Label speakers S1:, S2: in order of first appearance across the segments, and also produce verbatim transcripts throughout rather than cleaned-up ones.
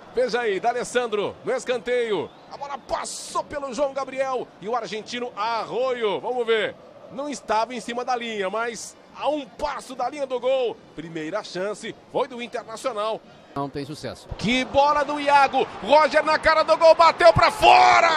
S1: Veja aí, D'Alessandro no escanteio. A bola passou pelo João Gabriel e o argentino Arroyo. Vamos ver. Não estava em cima da linha, mas a um passo da linha do gol. Primeira chance foi do Internacional.
S2: Não tem sucesso.
S1: Que bola do Iago. Roger na cara do gol, bateu pra fora.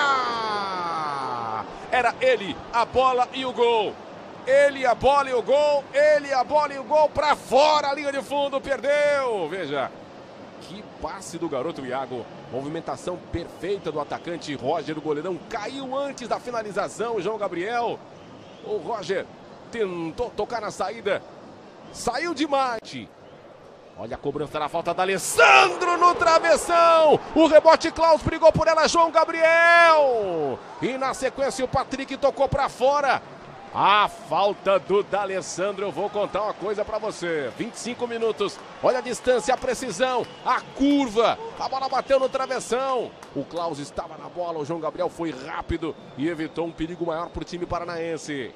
S1: Era ele, a bola e o gol. Ele, a bola e o gol. Ele, a bola e o gol pra fora. A linha de fundo, perdeu. Veja. Que passe do garoto Iago. Movimentação perfeita do atacante Roger. O goleirão caiu antes da finalização. João Gabriel. O Roger tentou tocar na saída. Saiu demais. Olha a cobrança na falta da D'Alessandro no travessão. O rebote, Klaus brigou por ela, João Gabriel. E na sequência o Patrick tocou para fora. A falta do D'Alessandro, eu vou contar uma coisa para você. vinte e cinco minutos, olha a distância, a precisão, a curva. A bola bateu no travessão. O Klaus estava na bola, o João Gabriel foi rápido e evitou um perigo maior para o time paranaense.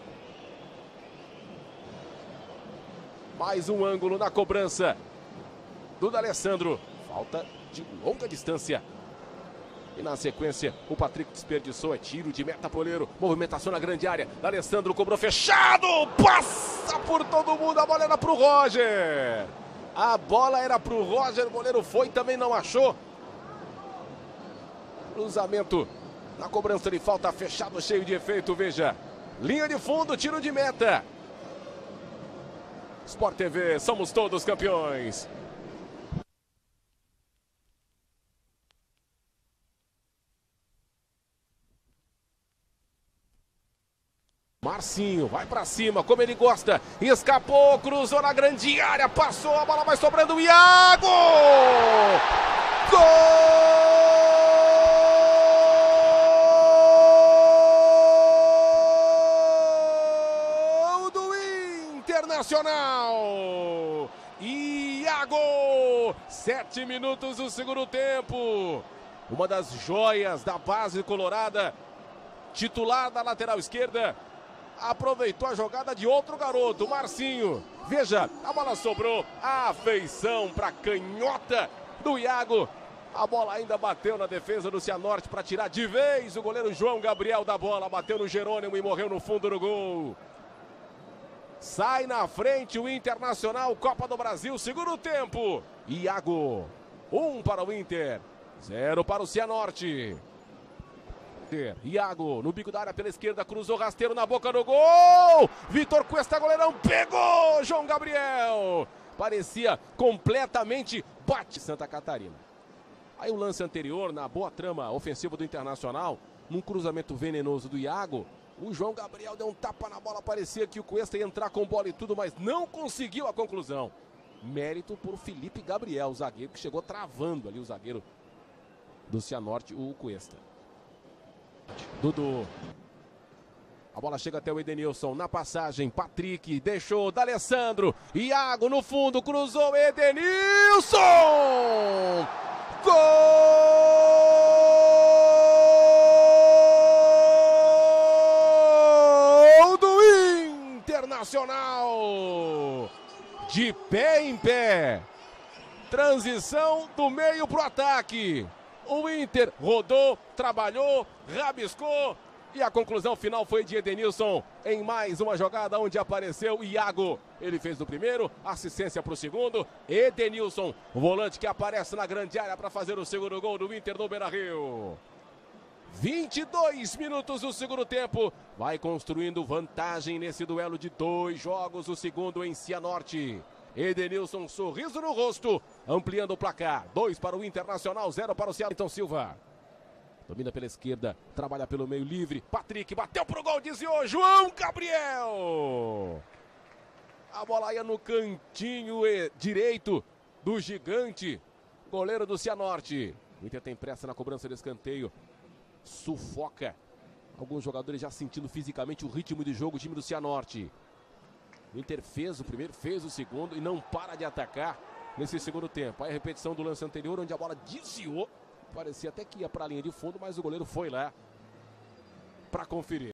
S1: Mais um ângulo na cobrança do D'Alessandro. Falta de longa distância. E na sequência, o Patrick desperdiçou, é tiro de meta poleiro. Movimentação na grande área. D'Alessandro cobrou fechado. Passa por todo mundo. A bola era pro Roger. A bola era pro Roger. O goleiro foi, também não achou. Cruzamento na cobrança de falta, fechado, cheio de efeito. Veja. Linha de fundo, tiro de meta. Sport T V, somos todos campeões. Marcinho, vai pra cima, como ele gosta. Escapou, cruzou na grande área, passou, a bola vai sobrando. Iago! Gol do Internacional! Iago! Sete minutos do segundo tempo. Uma das joias da base colorada, titular da lateral esquerda. Aproveitou a jogada de outro garoto, Marcinho. Veja, a bola sobrou. A afeição para canhota do Iago. A bola ainda bateu na defesa do Cianorte para tirar de vez o goleiro João Gabriel da bola. Bateu no Jerônimo e morreu no fundo do gol. Sai na frente o Internacional, Copa do Brasil, segundo tempo. Iago, um para o Inter, zero para o Cianorte. Iago no bico da área pela esquerda, cruzou rasteiro na boca do gol. Vitor Cuesta, goleirão, pegou João Gabriel. Parecia completamente bate Santa Catarina. Aí o lance anterior, na boa trama ofensiva do Internacional, num cruzamento venenoso do Iago, o João Gabriel deu um tapa na bola, parecia que o Cuesta ia entrar com bola e tudo, mas não conseguiu a conclusão. Mérito por Felipe Gabriel, o zagueiro que chegou travando ali, o zagueiro do Cianorte, o Cuesta. Dudu. A bola chega até o Edenilson. Na passagem, Patrick deixou D'Alessandro. Iago no fundo, cruzou Edenilson! Gol do Internacional! De pé em pé. Transição do meio pro ataque. O Inter rodou, trabalhou, rabiscou e a conclusão final foi de Edenilson em mais uma jogada onde apareceu Iago. Ele fez o primeiro, assistência para o segundo. Edenilson, o volante que aparece na grande área para fazer o segundo gol do Inter no Beira-Rio. vinte e dois minutos do segundo tempo. Vai construindo vantagem nesse duelo de dois jogos, o segundo em Cianorte. Edenilson, sorriso no rosto, ampliando o placar. Dois para o Internacional, zero para o Ceará. Então Silva domina pela esquerda, trabalha pelo meio livre. Patrick bateu pro gol, desviou João Gabriel. A bola ia no cantinho direito do gigante, goleiro do Cianorte. O Inter tem pressa na cobrança de escanteio, sufoca alguns jogadores já sentindo fisicamente o ritmo de jogo, o time do Cianorte. O Inter fez o primeiro, fez o segundo e não para de atacar nesse segundo tempo. Aí a repetição do lance anterior, onde a bola desviou. Parecia até que ia para a linha de fundo, mas o goleiro foi lá para conferir.